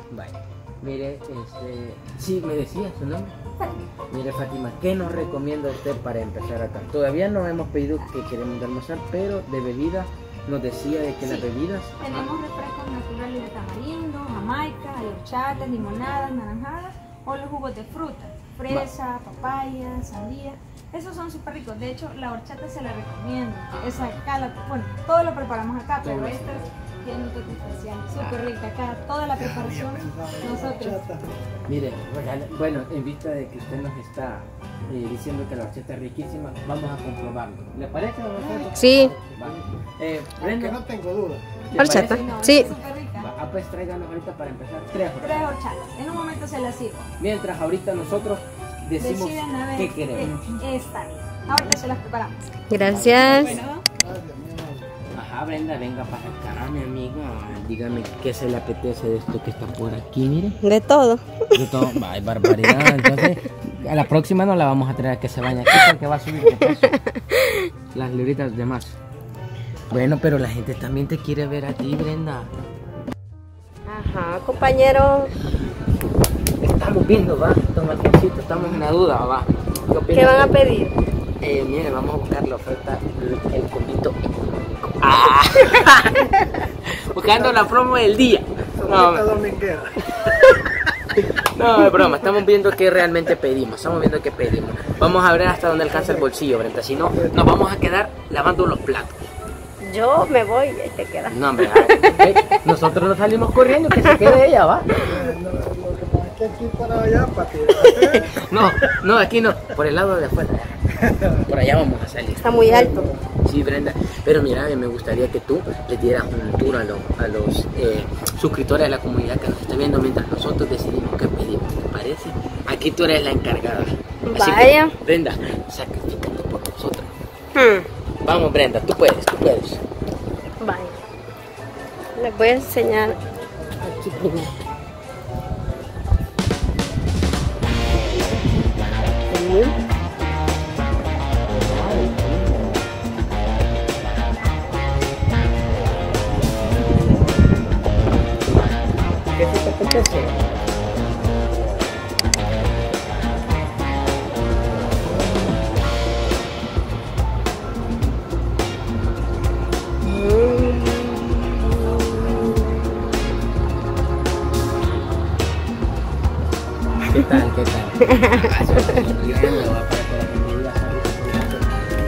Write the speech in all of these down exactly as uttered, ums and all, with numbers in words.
Vaya, mire, este, sí, me decía su nombre. Mire, Fátima, ¿qué nos recomienda usted para empezar acá? Todavía no hemos pedido que queremos almorzar, pero de bebida nos decía de que sí, las bebidas... tenemos ajá, refrescos naturales de tamarindo, jamaica, hay horchatas, limonadas, naranjadas o los jugos de fruta, fresa, papaya, sandía. Esos son súper ricos. De hecho, la horchata se la recomiendo. Esa acá, la, bueno, todo lo preparamos acá, pero esta tiene un toque especial, súper rica. Acá, toda la preparación nosotros. mire, bueno, en vista de que usted nos está eh, diciendo que la horchata es riquísima, vamos a comprobarlo. ¿Le parece? Sí. Eh, Brenda, que no tengo duda. Horchata, No, sí. es súper rica. Ah, pues tráiganos ahorita para empezar tres horchatas. Tres horchatas. En un momento se las sirvo. Mientras ahorita nosotros decimos Deciden a ver qué queremos. eh, Esta. Ahorita se las preparamos. Gracias. Bueno, Ajá, Brenda, venga para acá, mi amiga. Dígame qué se le apetece de esto que está por aquí, mire. De todo. De todo. Ay, barbaridad. Entonces, a la próxima no la vamos a traer a que se bañe aquí porque va a subir de peso. Las libritas de más. Bueno, pero la gente también te quiere ver a ti, Brenda. Ajá, compañero. Estamos viendo, va, don Alfonsito, estamos en la duda, va. ¿Qué, ¿Qué van a pedir? Eh, mire, vamos a buscar la oferta, el, el combito económico. ¡Ah! Buscando la promo del día. No, dominguera. no, es broma, estamos viendo qué realmente pedimos, estamos viendo qué pedimos. Vamos a ver hasta dónde alcanza el bolsillo, Brenda, si no, nos vamos a quedar lavando los platos. Yo me voy y ahí te quedas. No, hombre, ay, nosotros nos salimos corriendo, que se quede ella, va. Aquí para allá, para tirar. No, no, aquí no, por el lado de afuera. Por allá vamos a salir. Está muy alto. Sí, Brenda, pero mira, me gustaría que tú le dieras un tour a, lo, a los eh, suscriptores de la comunidad que nos está viendo mientras nosotros decidimos qué pedimos, ¿te parece? Aquí tú eres la encargada. Así Vaya. que, Brenda, sacrificando por nosotros. Hmm. Vamos, Brenda, tú puedes, tú puedes. Vaya. Les voy a enseñar aquí primero. Sí. ¿Qué te apetece? ¿Qué tal? ¿Qué tal? Ah, se está sonriendo, va, para que la gente diga, "Salud, salud".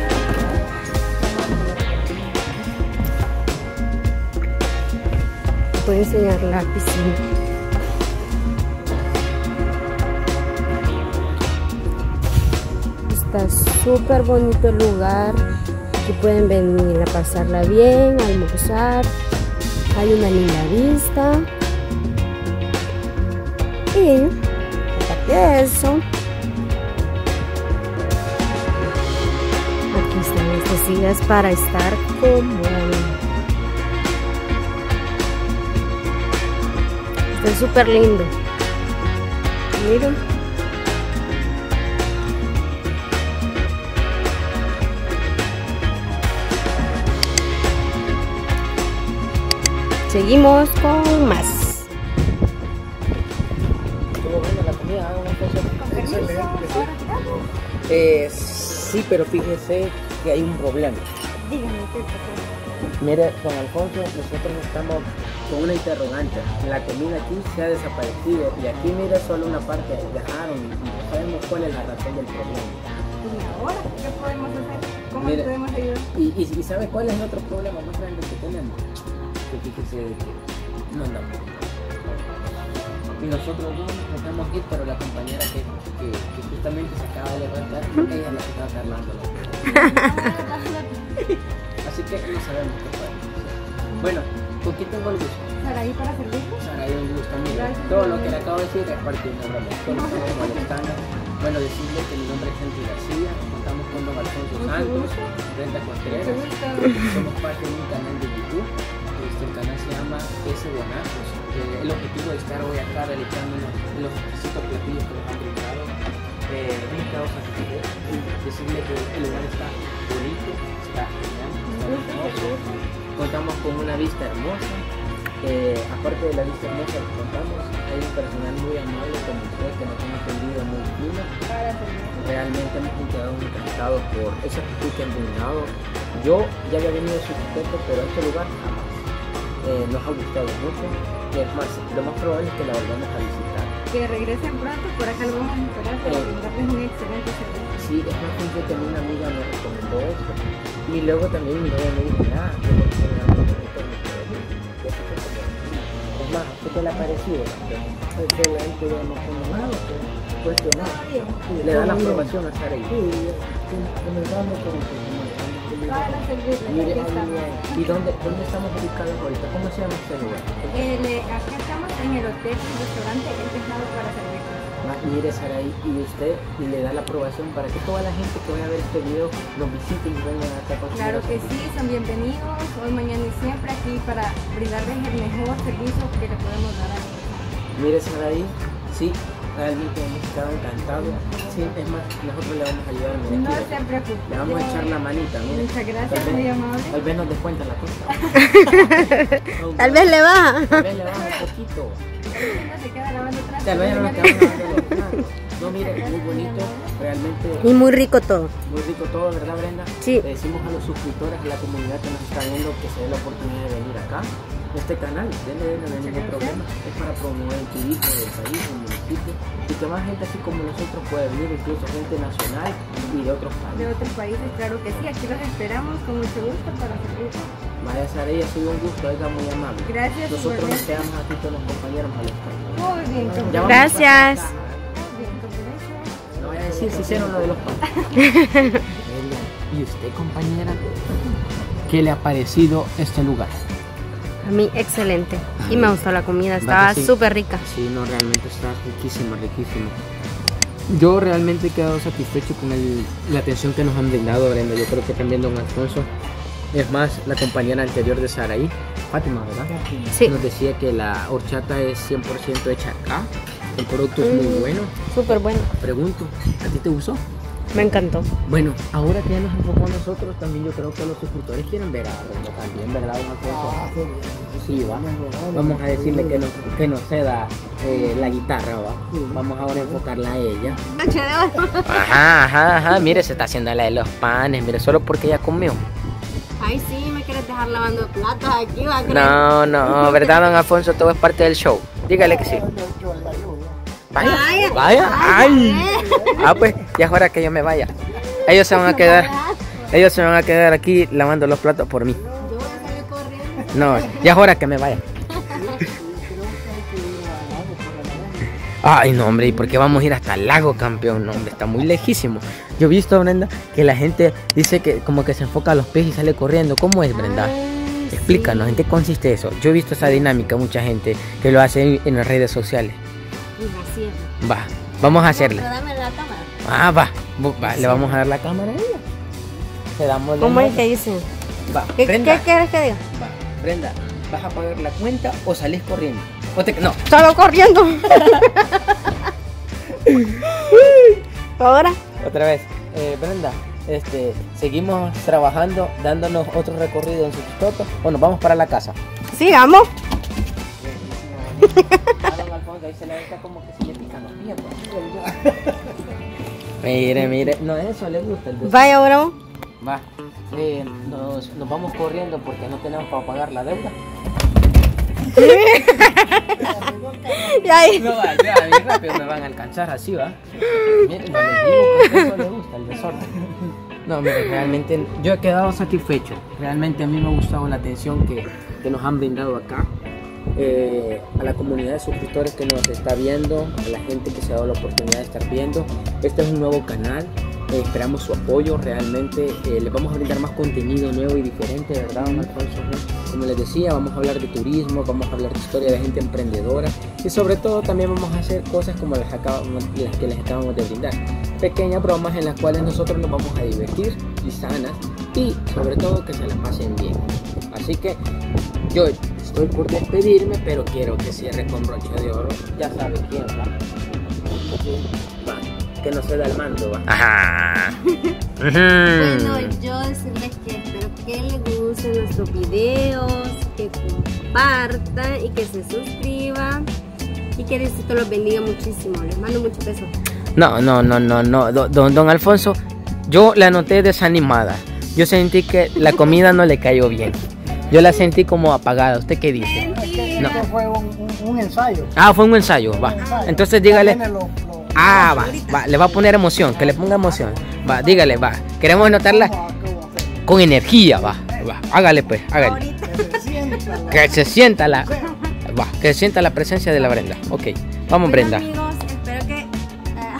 Voy a enseñar la piscina. Está súper bonito el lugar. Aquí pueden venir a pasarla bien, a almorzar. Hay una linda vista. Y aparte de eso, aquí están estas sillas para estar cómodos. Está súper lindo. Miren. Seguimos con más. ¿Estuvo buena la comida? ¿Ah, una cosa? Excelente. Eh, sí, pero fíjese que hay un problema. díganme qué pasó. Mire, don Alfonso, nosotros estamos con una interrogante. La comida aquí se ha desaparecido y aquí, mire, solo una parte dejaron y no sabemos cuál es la razón del problema. ¿Y ahora qué podemos hacer? ¿Cómo Mire, le podemos ayudar? Y, y, y ¿sabe cuál es el otro problema más grande que tenemos? Que fíjese de que no andamos. Y nosotros dos nos dejamos ir, pero la compañera que, que, que justamente se acaba de levantar, ella es la que está charlando. Así que no sabemos qué podemos hacer. Bueno, ¿con quién tengo el gusto? ¿Saraí para servirte? Saraí, un gusto, amigo. Gracias. Todo lo que le acabo de decir es parte de una broma. Solo estamos molestando. Bueno, decirle que mi nombre es Henry García, contamos con don Alfonso Santos, Brenda Contreras, somos parte de un canal de YouTube. Este, el canal se llama S. Bonazos. Eh, el objetivo de estar hoy acá realizando los, los exquisitos platillos que nos han brindado. Eh, invitados a comer, decirle que el lugar está bonito, está genial, está hermoso. Contamos con una vista hermosa. Eh, aparte de la vista hermosa que contamos, hay un personal muy amable como usted que nos ha atendido muy fino. Realmente hemos quedado encantados por esa actitud que han brindado. Yo ya había venido a su contexto, pero este lugar jamás. Eh, nos ha gustado mucho y es más, lo más probable es que la volvamos a visitar. Que regresen pronto, por acá lo vamos a esperar para Eh, brindarles un excelente servicio. Sí, es más, gente que una amiga me recomendó esto y luego también mi novia me dijo, ah, qué oportunidad. Es más, ¿qué te le ha parecido? Excelente, ya no como nada, pues, cuestionar. Le dan la aprobación a Saraí. Sí, comenzando con el Para servirles, Mire, aquí estamos. ¿y dónde, dónde estamos ubicados ahorita? ¿Cómo se llama este lugar? Eh, le- acá estamos en el hotel y restaurante El Pescado para servirles. Ah, mire, Saraí, y usted le da la aprobación para que toda la gente que vaya a ver este video nos visite y vengan acá con Claro que sí, son bienvenidos hoy, mañana y siempre aquí para brindarles el mejor servicio que le podemos dar a los. Mire, Saraí, sí, realmente hemos estado encantados. Sí, es más, nosotros le vamos a ayudar. Mire, No aquí, se preocupe. le vamos a echar la manita, mire. Muchas gracias, Tal vez- muy amable. Tal vez nos descuenta la cuenta. Tal vez le baja. Tal vez le baja un poquito. No se queda lavando atrás. Tal vez ya no nos quedamos lavando los platos. No, mire, muy bonito, realmente Y muy rico todo. muy rico todo, ¿verdad, Brenda? Sí. Le decimos a los suscriptores, a la comunidad que nos está viendo, que se dé la oportunidad de venir acá. Este canal, denle, denle, no hay ningún problema. Es para promover el turismo del país, del municipio, y que más gente así como nosotros pueda venir, incluso gente nacional y de otros De países. otros países, claro que sí, aquí los esperamos con mucho gusto para servirles. Vaya Saraí, ha sido un gusto, oiga, muy amable. Gracias, Nosotros nos igualmente. quedamos aquí con los compañeros al español. Muy bien, con Ya vamos Gracias. a pasar. Muy bien, con derecho. No voy a decir si hicieron lo de los patos. ¿Y usted, compañera? ¿Qué le ha parecido este lugar? A mí excelente. Y me gustó la comida, ¿Va estaba que sí? súper rica. Sí, no, realmente está riquísimo, riquísimo. Yo realmente he quedado satisfecho con el- la atención que nos han brindado, Brenda. Yo creo que también don Alfonso. Es más, la compañera anterior de Saraí, Fátima, ¿verdad? Sí, Nos decía que la horchata es cien por ciento hecha acá. El producto es muy Mm. bueno. súper bueno. Pregunto, ¿a ti te gustó? Me encantó. Bueno, ahora que ya nos enfocó a nosotros, también yo creo que los suscriptores quieren ver a Brenda también, ¿verdad, don Alfonso? Sí, va. Vamos a decirle que nos, que nos ceda eh, la guitarra, va. Vamos ahora a enfocarla a ella. Ajá, ajá, ajá. Mire, se está haciendo la de los panes, mire, solo porque ella comió. Ay, sí, me quieres dejar lavando platos aquí, va a No, no, ¿verdad, don Alfonso? Todo es parte del show. Dígale que sí. Vaya, Vaya, vaya, ay. Ah, pues, ya es hora que yo me vaya. Ellos se van a quedar, ellos se van a quedar aquí lavando los platos por mí. Yo voy a salir corriendo. No, ya es hora que me vaya. Ay, no, hombre, ¿y por qué vamos a ir hasta el lago, campeón? No, hombre, está muy lejísimo. Yo he visto, Brenda, que la gente dice que como que se enfoca a los pies y sale corriendo. ¿Cómo es, Brenda? Ay, sí. Explícanos, ¿en qué consiste eso? Yo he visto esa dinámica, mucha gente que lo hace en, en las redes sociales. Y así es. Va, vamos a hacerle. Pero dame la cámara. Ah, va, bu- va, le vamos a dar la cámara a ella. Le damos la ¿Cómo es mano. que dicen? Va, ¿Qué, Brenda, ¿Qué quieres que diga? va, Brenda, ¿vas a pagar la cuenta o salís corriendo? O te- no, Solo corriendo. Ahora. otra vez. Eh, Brenda, este, seguimos trabajando, dándonos otro recorrido en Suchitoto o nos vamos para la casa. Sigamos. A don Alfonso ahí se le ve como que se le pican los pies. pues. Mire, mire, no, eso le gusta el deseo. Vaya, ahora vos. Va, eh, nos, nos vamos corriendo porque no tenemos para pagar la deuda. Y ahí. No va, ya, bien rápido me van a alcanzar así, va. Miren, no les digo porque eso le gusta, el desorden. No, mire, realmente yo he quedado satisfecho. Realmente a mí me ha gustado la atención que, que nos han brindado acá. Eh, a la comunidad de suscriptores que nos está viendo, a la gente que se ha dado la oportunidad de estar viendo. Este es un nuevo canal. Eh, esperamos su apoyo, realmente eh, les vamos a brindar más contenido nuevo y diferente, ¿verdad, don Alfonso? Como les decía, vamos a hablar de turismo, vamos a hablar de historia de gente emprendedora y sobre todo también vamos a hacer cosas como las, acabamos, las que les acabamos de brindar, pequeñas bromas en las cuales nosotros nos vamos a divertir y sanas y sobre todo que se la pasen bien. Así que yo estoy por despedirme, pero quiero que cierre con broche de oro, ya sabe quién, ¿va? Va. que nos ceda el mando, ¿va? Ajá. Bueno, yo decirles que espero que les gusten nuestros videos, que compartan y que se suscriban y que Diosito los bendiga muchísimo. Les mando muchos besos. No, no, no, no, no, don, don Alfonso, yo la noté desanimada. Yo sentí que la comida no le cayó bien. Yo la sentí como apagada. ¿Usted qué dice? Es que No. esto fue un, un, un ensayo. Ah, fue un ensayo, va. Un ensayo. Entonces dígale. Tiene lo- lo- Ah, va, va, le va a poner emoción, que le ponga emoción. Va, dígale, va. Queremos notarla ¿Cómo- cómo hacer? con energía, va. Va, hágale pues, hágale. Que se sienta la- Que se sienta la. Va, que se sienta la presencia de la Brenda. Ok, vamos Bueno, Brenda. amigos, espero que... ah,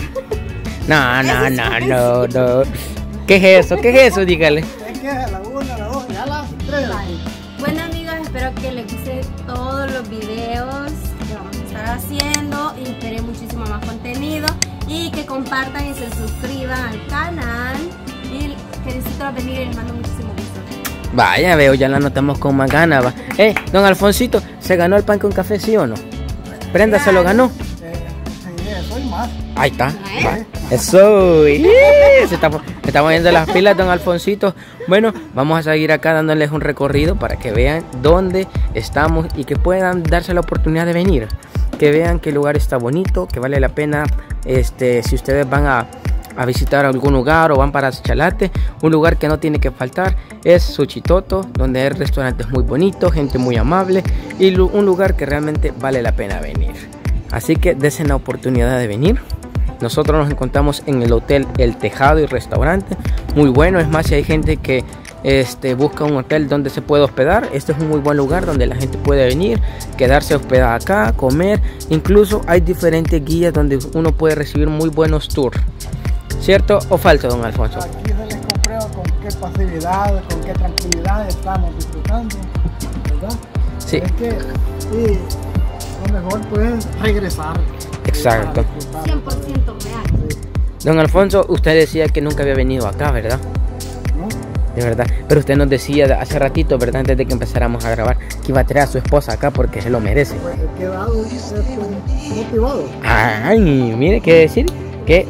No, no, no, no, no. ¿Qué es eso? ¿Qué es eso? Dígale. Es que a la una, a la dos, ya a las tres. Bueno, amigos, espero que les gusten todos los videos que vamos a estar haciendo y esperen muchísimo más contenido y que compartan y se suscriban al canal y que Diosito los bendiga y les mando muchísimo gusto. Vaya, veo, ya la notamos con más ganas, va. Eh, don Alfonsito, ¿se ganó el pan con café, sí o no? Brenda se lo ganó. Eh, sí, eso y más. Ahí está. Va. Eso. ¡Ih! Se está, se está moviendo las pilas, don Alfonsito. Bueno, vamos a seguir acá dándoles un recorrido para que vean dónde estamos y que puedan darse la oportunidad de venir. Que vean que el lugar está bonito, que vale la pena. Este, si ustedes van a, a visitar algún lugar o van para Chalate, un lugar que no tiene que faltar es Suchitoto, donde hay restaurantes muy bonitos, gente muy amable y lu- un lugar que realmente vale la pena venir. Así que desen la oportunidad de venir. Nosotros nos encontramos en el hotel El Tejado y Restaurante, muy bueno. Es más, si hay gente que este, busca un hotel donde se puede hospedar, este es un muy buen lugar donde la gente puede venir, quedarse hospedada acá, comer. Incluso hay diferentes guías donde uno puede recibir muy buenos tours. ¿Cierto o falso, don Alfonso? Aquí se les comprueba con qué pasividad, con qué tranquilidad estamos disfrutando, ¿verdad? Sí. Es que sí, lo mejor pueden regresar. Exacto. Para disfrutar. cien por ciento real. Sí, Don Alfonso, usted decía que nunca había venido acá, ¿verdad? ¿no? De verdad. Pero usted nos decía hace ratito, ¿verdad? Antes de que empezáramos a grabar, que iba a traer a su esposa acá porque se lo merece. Pues he quedado este, motivado. Ay, mire, ¿qué decir? Que...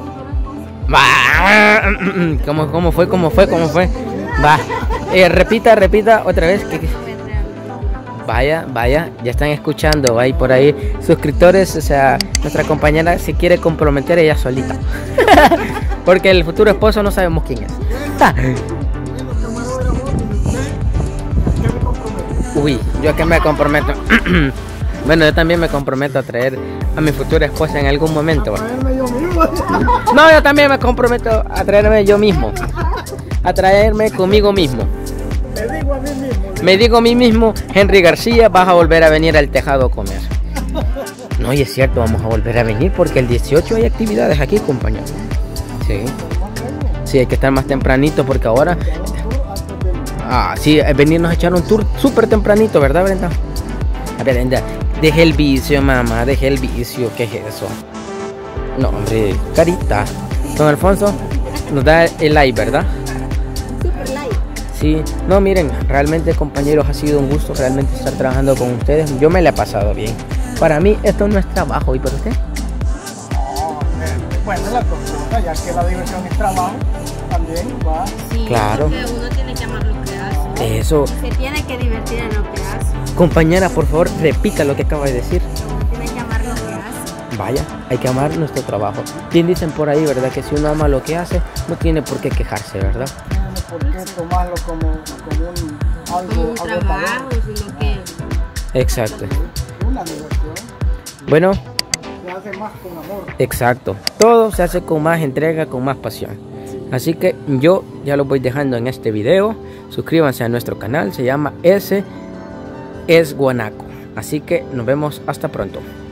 Va. ¿Cómo, cómo fue? ¿Cómo fue? ¿Cómo fue? Va. Eh, repita, repita otra vez. que- que- Vaya, vaya, ya están escuchando, hay por ahí suscriptores, o sea, nuestra compañera se quiere comprometer ella solita. Porque el futuro esposo no sabemos quién es. Uy, yo que me comprometo. Bueno, yo también me comprometo a traer a mi futura esposa en algún momento. ¿va? Traerme yo mismo. No, yo también me comprometo a traerme yo mismo. A traerme conmigo mismo. Me digo a mí mismo. Me digo a mí mismo, Henry García, vas a volver a venir al Tejado a comer. No, y es cierto, vamos a volver a venir porque el dieciocho hay actividades aquí, compañero. Sí. Sí, hay que estar más tempranito porque ahora... Ah, sí, venirnos a echar un tour súper tempranito, ¿verdad, Brenda? A ver, Brenda, deje el vicio, mamá, deje el vicio, ¿qué es eso? No, hombre, carita. Don Alfonso, nos da el like, ¿verdad? Super like. Sí, no, miren, realmente, compañeros, ha sido un gusto realmente estar trabajando con ustedes. Yo me la he pasado bien. Para mí esto no es trabajo, ¿y para usted? No, eh, bueno, la cosa, ya que la diversión es trabajo, también va. Sí, Claro. porque uno tiene que amar lo que hace. Eso. Se tiene que divertir en lo que hace. Compañera, por favor, repita lo que acaba de decir. Uno tiene que amar lo que hace. Vaya, hay que amar nuestro trabajo. Bien dicen por ahí, ¿verdad? Que si uno ama lo que hace, no tiene por qué quejarse, ¿verdad? No tiene por qué tomarlo como, como un, algo, Como un algo trabajo, sino que... Exacto. una diversión. Bueno, Se hace más con amor. exacto. Todo se hace con más entrega, con más pasión. Así que yo ya lo voy dejando en este video. Suscríbanse a nuestro canal, se llama S es Guanaco. Así que nos vemos hasta pronto.